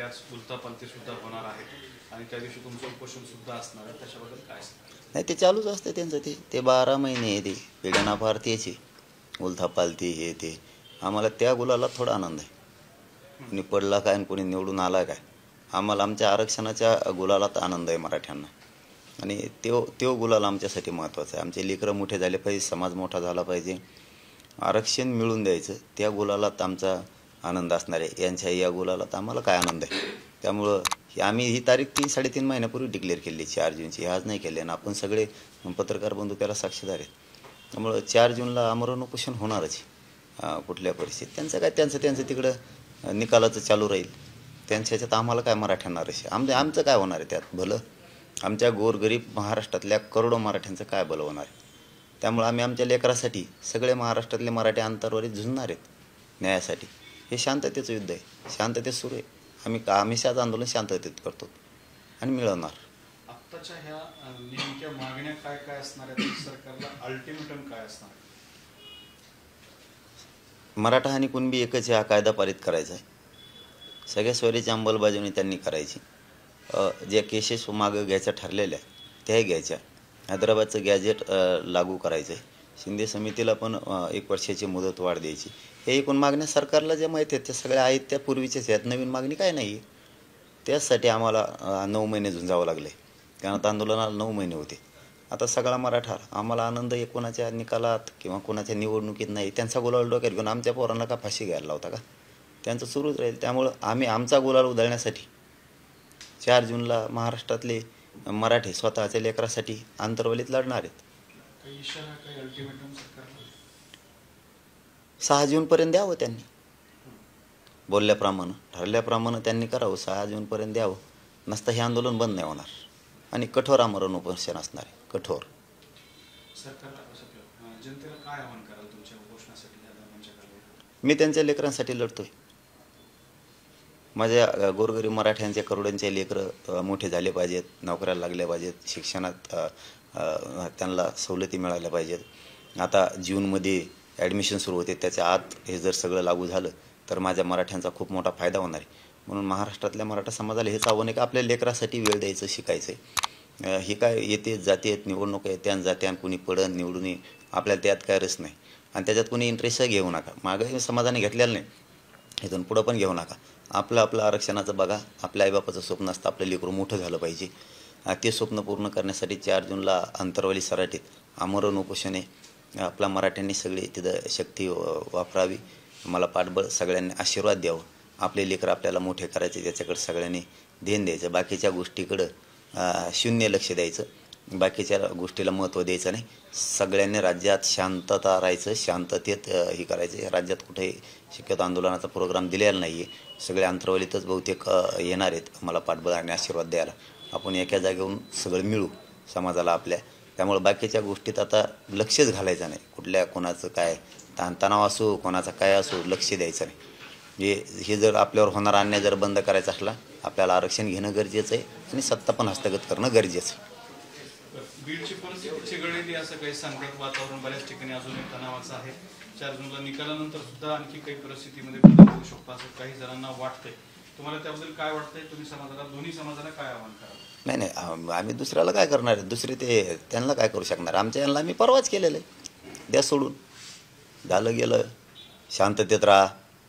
त्याच उलथापालथी सुद्धा होणार आहे आणि त्या दिवशी तुमचं उपोषण सुद्धा असणार आहे, त्याच्याबद्दल काय सांगाल? नाही, ते चालूच असते त्यांचं. ते 12 महिने ते पिढ्याना फार त्याची उलथापालथी हे ते. आम्हाला त्या गुलाला थोडा आनंद आहे. कोणी पडला काय आणि कोणी निवडून आला काय, आम्हाला आमच्या आरक्षणाच्या गुलालात आनंद आहे मराठ्यांना. आणि तो गुलाल आमच्यासाठी महत्त्वाचा आहे. आमचे लेकरं मोठे झाले पाहिजे, समाज मोठा झाला पाहिजे, आरक्षण मिळून द्यायचं, त्या गुलालात आमचा आनंद असणार आहे. यांच्या या गुलालात आम्हाला काय आनंद आहे. त्यामुळं आम्ही ही तारीख 3-3.5 महिन्यापूर्वी डिक्लेअर केली 4 जूनची, आज नाही केली. आणि आपण सगळे पत्रकार बंधू त्याला साक्षीदार आहेत. त्यामुळं 4 जूनला आमरण उपोषण होणारच कुठल्या परिस्थितीत. त्यांचं तिकडं निकालाचं चालू राहील. त्यांच्या ह्याच्यात आम्हाला काय मराठ्यांना रस आहे. आमचं काय होणार आहे त्यात भलं? आमच्या गोरगरीब महाराष्ट्रातल्या करोडो मराठ्यांचं काय भलं होणार आहे? त्यामुळे आम्ही आमच्या लेकरासाठी सगळे महाराष्ट्रातले मराठी अंतरवारी झुंजणार आहेत न्यायासाठी. हे शांततेचं युद्ध आहे, शांततेत सुरू आहे. आम्ही हमेशाच आंदोलन शांततेत करतो आणि मिळवणार. आत्ताच्या ह्या नेमक्या मागण्या काय काय असणार आहेत? सरकारला अल्टिमेटम काय असणार आहे? मराठा आणि कुणबी एकच हा कायदा पारित करायचा आहे. सगळ्या स्वरीची अंमलबजावणी त्यांनी करायची. ज्या केसेस मागं घ्यायच्या ठरलेल्या त्याही घ्यायच्या. हैदराबादचं गॅजेट लागू करायचं आहे. शिंदे समितीला पण 1 वर्षाची मुदत वाढ द्यायची. हे एकूण मागण्या सरकारला ज्या माहीत आहेत त्या सगळ्या आहेत, त्या पूर्वीच्याच आहेत. नवीन मागणी काय नाही आहे. त्याचसाठी आम्हाला 9 महिने झुंजावं लागले, कारण आता आंदोलनाला 9 महिने होते. आता सगळा मराठा, आम्हाला आनंद आहे कोणाच्या निकालात किंवा कोणाच्या निवडणुकीत नाही. त्यांचा गुलाल डोक्यात घेऊन आमच्या पोरांना का फाशी घ्यायला लावता का? त्यांचं सुरूच राहील. त्यामुळं आम्ही आमचा गुलाल उधळण्यासाठी 4 जूनला महाराष्ट्रातले मराठी स्वतःच्या लेकरासाठी आंतरवलीत लढणार आहेत. 6 जूनपर्यंत द्यावं त्यांनी, बोलल्याप्रमाणे ठरल्याप्रमाणे त्यांनी करावं. 6 जूनपर्यंत द्यावं, नसतं हे आंदोलन बंद नाही होणार आणि कठोर आमरण उपोषण असणार आहे. कठोर. जनतेला काय आव्हान कराल तुमच्या उपोषणासाठी? मी त्यांच्या लेकरांसाठी लढतोय. माझ्या गोरगरीब मराठ्यांचे करोडांचे लेकरं मोठे झाले पाहिजेत, नोकऱ्याला लागल्या पाहिजेत, शिक्षणात त्यांना सवलती मिळाल्या पाहिजेत. आता जूनमध्ये ॲडमिशन सुरू होते, त्याच्या आत हे जर सगळं लागू झालं तर माझ्या मराठ्यांचा खूप मोठा फायदा होणार आहे. म्हणून महाराष्ट्रातल्या मराठा समाजाला हेच आव्हान आहे की आपल्या लेकरासाठी वेळ द्यायचं, शिकायचं आहे. हे काय येते जाते निवडणूक आहे, त्यान जात्यान कुणी पडन निवडून, आपल्याला त्यात काय रस नाही. आणि त्याच्यात कुणी इंटरेस्टही घेऊ नका. मागं समाजाने घेतलेलं नाही, इथून पुढं पण घेऊ नका. आपलं आरक्षणाचं बघा. आपल्या आईबापाचं स्वप्न असतं आपलं लेकरू मोठं झालं पाहिजे. ते स्वप्न पूर्ण करण्यासाठी 4 जूनला अंतरवली सराटीत आमरण उपोषण आहे. आपल्या मराठ्यांनी सगळी तिथं शक्ती वापरावी. मला पाठबळ, सगळ्यांनी आशीर्वाद द्यावं. आपले लेकरं आपल्याला मोठे करायचे, त्याच्याकडे सगळ्यांनी ध्यान द्यायचं. बाकीच्या गोष्टीकडं शून्य लक्ष द्यायचं, बाकीच्या गोष्टीला महत्त्व द्यायचं नाही. सगळ्यांनी राज्यात शांतता राहायचं, शांततेत हे करायचं. राज्यात कुठेही शक्यतो आंदोलनाचा प्रोग्राम दिलेला नाही आहे. सगळे अंतरवलीतच बहुतेक येणार आहेत मला पाठबळ आणि आशीर्वाद द्यायला. आपण एका जागेवरून सगळं मिळू समाजाला आपल्या. त्यामुळे बाकीच्या गोष्टीत आता लक्षच घालायचं नाही. कुठल्या कोणाचं काय ताणतणाव असो, कोणाचा काय असो, लक्ष द्यायचं नाही. हे जर आपल्यावर होणारा अन्याय जर बंद करायचा असला, आपल्याला आरक्षण घेणं गरजेचं आहे आणि सत्ता पण हस्तगत करणं गरजेचं आहे. बीडची परिस्थिती चिघळलेली असं काही सांगतात. वातावरण बऱ्याच ठिकाणी अजूनही तणावाचं आहे. 4 जूनला निकालानंतर सुद्धा आणखी काही परिस्थितीमध्ये बदल होऊ शकतो असं काही जणांना वाटतंय. तुम्हाला त्याबद्दल काय वाटतंय? तुम्ही समाजाला, दोन्ही समाजाला काय आव्हान कराल? नाही, आम्ही दुसऱ्याला काय करणार आहे? दुसरे ते त्यांना काय करू शकणार? आमच्या यांना आम्ही परवाच केलेलं आहे. द्या सोडून, झालं गेलं. शांततेत राहा.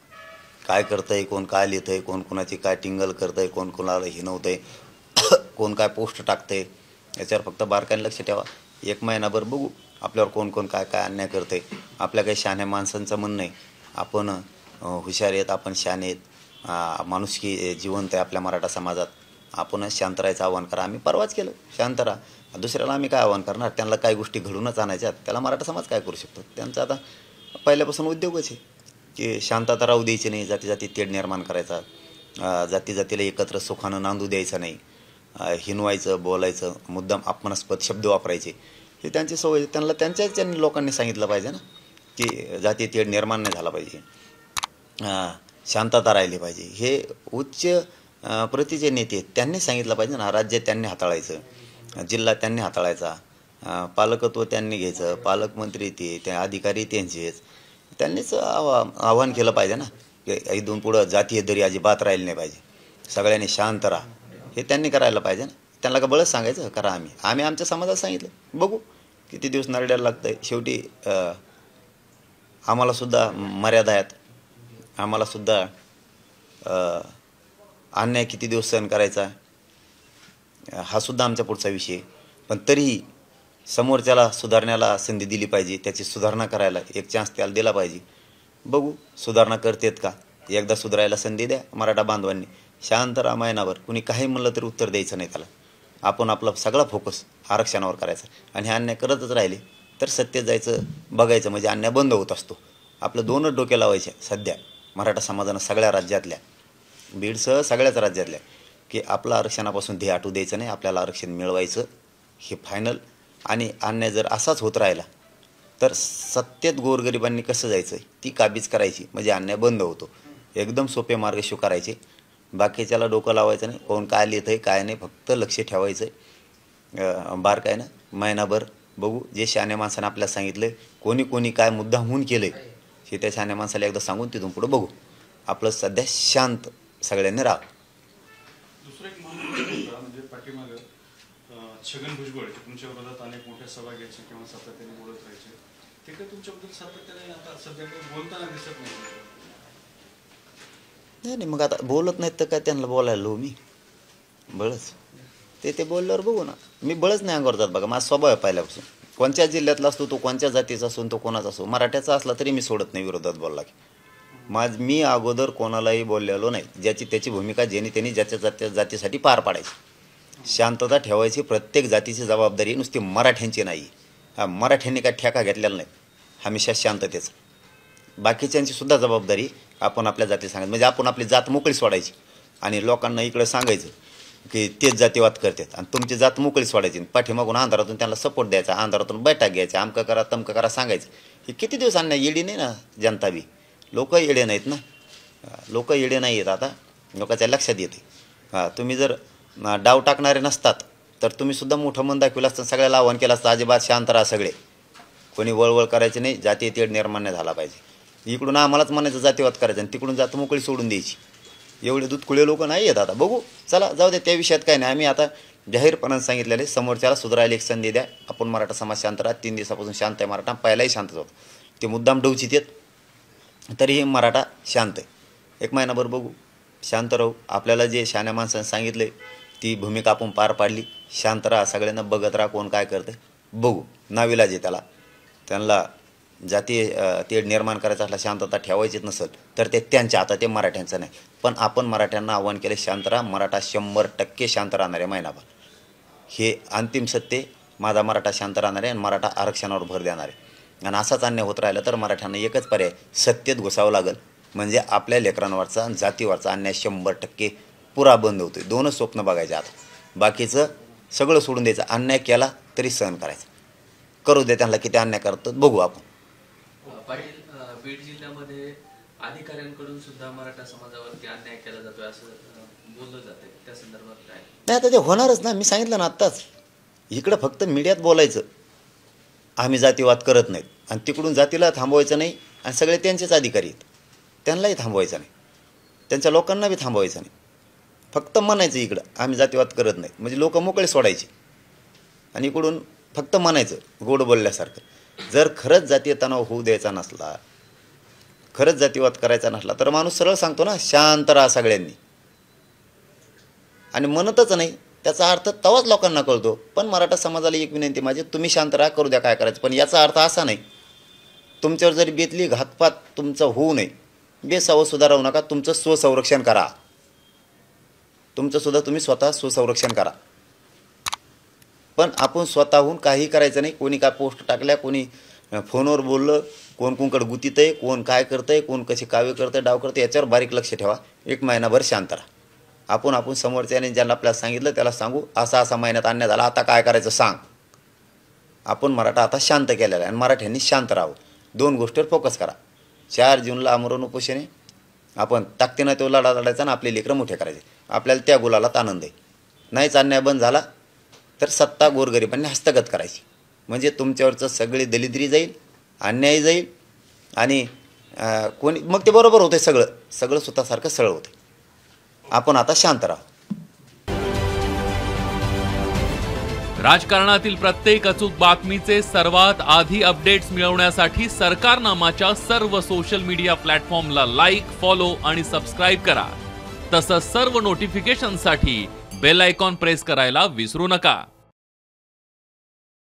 काय करतंय, कोण काय लिहितंय, कोण कोणाची काय टिंगल करतंय, कोण कोणाला हिनवतंय, कोण काय पोस्ट टाकतंय, याच्यावर फक्त बारकाईने लक्ष ठेवा. 1 महिनाभर बघू आपल्यावर कोण कोण काय काय अन्याय करतंय. आपल्या काही शहाण्या माणसांचं म्हणणं आहे, आपण हुशार आहेत, आपण शहाणे आहेत, माणुसकी जिवंत आहे आपल्या मराठा समाजात, आपणच शांत राहायचं आव्हान करा. आम्ही परवाच केलं, शांत राहा. दुसऱ्याला आम्ही काय आव्हान करणार? त्यांना काही गोष्टी घडूनच आणायच्यात, त्याला मराठा समाज काय करू शकतो? त्यांचा आता पहिल्यापासून उद्योगच आहे की शांतता राहू द्यायची नाही, जाती तेढ निर्माण करायचा, जातीला एकत्र सुखानं नांदू द्यायचं नाही, हिनवायचं, बोलायचं, मुद्दाम अपमानास्पद शब्द वापरायचे, हे त्यांची सवय. त्यांनी लोकांनी सांगितलं पाहिजे ना की जाती तेढ निर्माण नाही झाला पाहिजे, शांतता राहिली पाहिजे. हे उच्च प्रतीचे नेते त्यांनी सांगितलं पाहिजे ना. राज्य त्यांनी हाताळायचं, जिल्हा त्यांनी हाताळायचा, पालकत्व त्यांनी घ्यायचं, पालकमंत्री त्या अधिकारी त्यांचेच. त्यांनीच आवाहन केलं पाहिजे ना की इथून पुढं जातीय दरी अजिबात राहिली नाही पाहिजे. सगळ्यांनी शांत राहा, हे त्यांनी करायला पाहिजे ना. त्यांना का बळच सांगायचं करा. आम्ही आमच्या समाजात सांगितलं, बघू किती दिवस नरड्याला लागतं आहे. शेवटी आम्हालासुद्धा मर्यादा आहेत, आम्हालासुद्धा अन्याय किती दिवस सहन करायचा हा सुद्धा आमचा पुढचा विषय. पण तरीही समोरच्याला सुधारण्याला संधी दिली पाहिजे, त्याची सुधारणा करायला एक चान्स त्याला दिला पाहिजे. बघू सुधारणा करतेत का, एकदा सुधारायला संधी द्या. मराठा बांधवांनी शांत रामायणावर कुणी काही म्हणलं तरी उत्तर द्यायचं नाही त्याला. आपण आपला सगळा फोकस आरक्षणावर करायचा आणि हे अन्याय करतच राहिले तर सत्तेत जायचं, बघायचं, म्हणजे अन्याय बंद होत असतो. आपलं दोनच डोके लावायचे सध्या मराठा समाजानं सगळ्या राज्यातल्या, बीडसह सगळ्याच राज्यातल्या, की आपलं आरक्षणापासून ध्येय आटू द्यायचं नाही, आपल्याला आरक्षण मिळवायचं हे फायनल. आणि अन्याय जर असाच होत राहिला तर सत्तेत गोरगरिबांनी कसं जायचं ती काबीज करायची, म्हणजे अन्याय बंद होतो. एकदम सोपे मार्ग स्वीकारायचे, बाकीच्याला डोकं लावायचं नाही. कोण काय लिहित आहे काय नाही, फक्त लक्ष ठेवायचं बारकाईनं. महिनाभर बघू, जे शहाण्या माणसानं आपल्याला सांगितलं कोणी काय मुद्दामहून केलं आहे हे त्या शहाण्या माणसाला एकदा सांगून तिथून पुढं बघू. आपलं सध्या शांत सगळ्यांनी राहा. दुसरं एक महत्त्वाचा म्हणजे पाठीमागं छगन भुजबळ तुमच्या विरोधात अनेक मोठ्या सभा घ्यायचे किंवा सातत्याने बोलत राहायचे, ते काही तुमच्याबद्दल सातत्याने आता सध्या काही बोलताना दिसत नाही. मग आता बोलत नाहीत तर काय त्यांना बोलायला लो मी बळच. ते बोलल्यावर बघू ना. मी बळच नाही अंगावर जात. बघा माझा स्वभाव आहे पहिल्यापासून. कोणत्या जिल्ह्यातला असतो तो, कोणत्या जातीचा असो तो, कोणाचा असो, मराठ्याचा असला तरी मी सोडत नाही विरोधात बोलला की. मी अगोदर कोणालाही बोललेलो नाही. ज्याची त्याची भूमिका ज्यांनी त्यांनी ज्याच्या जातीसाठी पार पाडायची, शांतता ठेवायची. प्रत्येक जातीची जबाबदारी नुसती मराठ्यांची नाही. मराठ्यांनी काय ठेका घेतलेला नाही हमेशा शांततेचं. बाकीच्यांची सुद्धा जबाबदारी आपण आपल्या जाती सांगायचं, म्हणजे आपण आपली जात मोकळी सोडायची आणि लोकांना इकडं सांगायचं की तेच जातीवाद करतात आणि तुमची जात मोकळी सोडायची. पाठीमागून अंधारातून त्यांना सपोर्ट द्यायचा, अंधारातून बैठक घ्यायचा, अमकं करा तमकं करा सांगायचं. हे किती दिवस अन्याय. येडी नाही ना जनता बी, लोक येडे नाहीत ना, लोक येडे नाही आहेत. आता लोकांच्या लक्षात येते. तुम्ही जर डाव टाकणारे नसतात तर तुम्हीसुद्धा मोठं मन दाखवलं असतं, सगळ्याला आव्हान केलं असतं अजिबात शांत राहा सगळे, कोणी वळवळ करायची नाही, जाती तेढ निर्माण नाही झाला पाहिजे. इकडून आम्हालाच म्हणायचं जातीवाद करायचं आणि तिकडून जात मोकळी सोडून द्यायची. एवढे दूधकुळे लोक नाही आहेत. आता बघू, चला जाऊ दे, त्या विषयात काय नाही. आम्ही आता जाहीरपणानं सांगितलेले समोरच्याला सुधारायला एक संधी द्या. आपण मराठा समाज शांत राहा. 3 दिवसापासून शांत आहे मराठा, पहिलाही शांतच होतं. ते मुद्दाम डवचित येत तरीही मराठा शांत आहे. एक महिनाभर बघू, शांत राहू. आपल्याला जे शहाण्या माणसानं सांगितले ती भूमिका आपण पार पाडली. शांत राहा, सगळ्यांना बघत राहा कोण काय करते, बघू. नाविलाज आहे त्याला. त्यांना जाती तेढ निर्माण करायचा असला, शांतता ठेवायचीच नसेल तर ते त्यांच्या हातात, ते मराठ्यांचं नाही. पण आपण मराठ्यांना आव्हान केले शांत राहा. मराठा 100% शांत राहणार आहे महिनाभर. हे अंतिम सत्य. माझा मराठा शांत राहणार आहे आणि मराठा आरक्षणावर भर देणार आहे. आणि असाच अन्याय होत राहिला तर मराठ्यांना एकच पर्याय, सत्तेत घुसावं लागेल, म्हणजे आपल्या लेकरांवरचा जातीवरचा अन्याय 100% पुरा बंद होतो. 2च स्वप्न बघायचे आता. बाकीचं सगळं सोडून द्यायचं. अन्याय केला तरी सहन करायचं. करू दे त्यांना किती अन्याय करतात बघू आपण. पाटील, बीड जिल्ह्यामध्ये अधिकाऱ्यांकडून सुद्धा मराठा समाजावरती अन्याय केला जातोय असं बोललं जाते, त्या संदर्भात काय? नाही, आता ते होणारच ना. मी सांगितलं ना आत्ताच. इकडं फक्त मीडियात बोलायचं आम्ही जातीवाद करत नाहीत आणि तिकडून जातीला थांबवायचं नाही आणि सगळे त्यांचेच अधिकारी आहेत, त्यांनाही थांबवायचं नाही, त्यांच्या लोकांना बी थांबवायचं नाही. फक्त म्हणायचं इकडं आम्ही जातीवाद करत नाही, म्हणजे लोक मोकळे सोडायचे आणि इकडून फक्त म्हणायचं गोड बोलल्यासारखं. जर खरंच जातीय तणाव होऊ द्यायचा नसला, खरंच जातीवाद करायचा नसला तर माणूस सरळ सांगतो ना शांत राहा सगळ्यांनी, आणि म्हणतच नाही. त्याचा अर्थ तवाच लोकांना कळतो. पण मराठा समाजाला एक विनंती माझी, तुम्ही शांत राहा, करू द्या काय करायचं. पण याचा अर्थ असा नाही तुमच्यावर जरी बेतली घातपात तुमचं होऊ नये, बेसावं सुद्धा राहू नका. तुमचं स्वसंरक्षण करा. तुमचं सुद्धा तुम्ही स्वतः स्वसंरक्षण करा. पण आपण स्वतःहून काही करायचं नाही. कोणी काय पोस्ट टाकल्या, कोणी फोनवर बोललं, कोण कोणकडे गुतीत आहे, कोण काय करतंय, कोण कशी कावे करतंय, डाव करतं, याच्यावर बारीक लक्ष ठेवा. 1 महिनाभर शांत राहा. आपण समोरच्याने ज्यांना आपल्याला सांगितलं त्याला सांगू, असा महिन्यात अन्याय झाला, आता काय करायचं सांग. आपण मराठा आता शांत केलेला आहे आणि मराठ्यांनी शांत राहावं. 2 गोष्टीवर फोकस करा. 4 जूनला आमरण उपोषणे आपण ताकदीनं तो लढा लढायचा आणि आपले लेकरं मोठे करायचे. आपल्याला त्या गुलालात आनंद आहे. नाहीच अन्याय बंद झाला तर सत्ता गोरगरिबांनी हस्तगत करायची, म्हणजे तुमच्यावरचं सगळी दलिद्री जाईल, अन्याय जाईल आणि कोणी मग ते बरोबर होतं. सगळं स्वतःसारखं सरळ होतं. आपण आता शांत राहू. राजकारणातील प्रत्येक अचूक बातमीचे सर्वात आधी अपडेट्स मिळवण्यासाठी सरकारनामाच्या सर्व सोशल मीडिया प्लॅटफॉर्मला लाईक, फॉलो आणि सबस्क्राईब करा. तसंच सर्व नोटिफिकेशनसाठी बेल आयकॉन प्रेस करायला विसरू नका.